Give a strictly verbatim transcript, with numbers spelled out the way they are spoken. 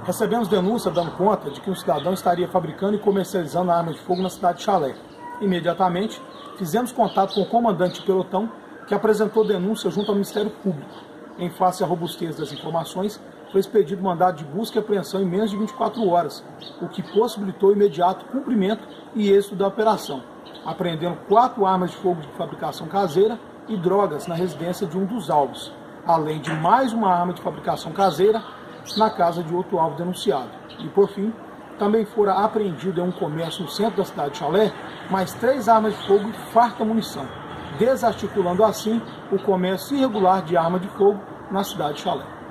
Recebemos denúncia dando conta de que um cidadão estaria fabricando e comercializando armas de fogo na cidade de Chalé. Imediatamente, fizemos contato com o comandante de pelotão, que apresentou denúncia junto ao Ministério Público. Em face à robustez das informações, foi expedido mandado de busca e apreensão em menos de vinte e quatro horas, o que possibilitou o imediato cumprimento e êxito da operação, apreendendo quatro armas de fogo de fabricação caseira e drogas na residência de um dos alvos, além de mais uma arma de fabricação caseira na casa de outro alvo denunciado. E, por fim, também fora apreendido em um comércio no centro da cidade de Chalé mais três armas de fogo e farta munição, desarticulando assim o comércio irregular de arma de fogo na cidade de Chalé.